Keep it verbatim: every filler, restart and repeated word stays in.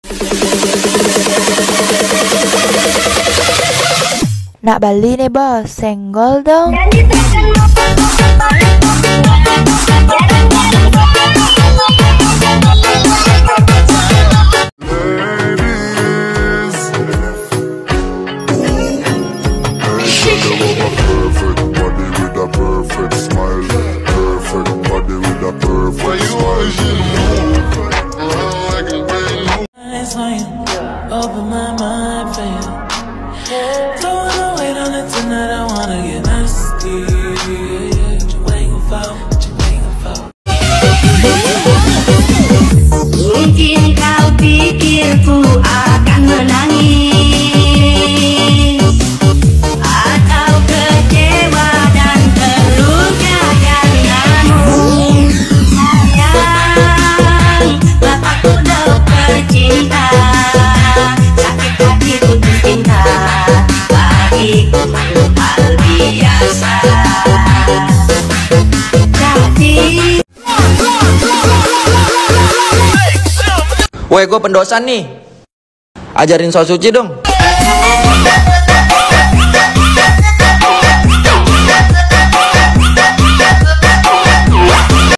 Nak Bali nih bos, senggol dong. Open my mind for you. Don't wanna wait on it tonight. I wanna get nasty. What you waiting for? What you waiting for? Mungkin kau pikir ku akan menangis atau kecewa dan terluka karenamu. Sayang, bapakku dokter cinta. Woi, gue pendosa nih. Ajarin soal suci dong.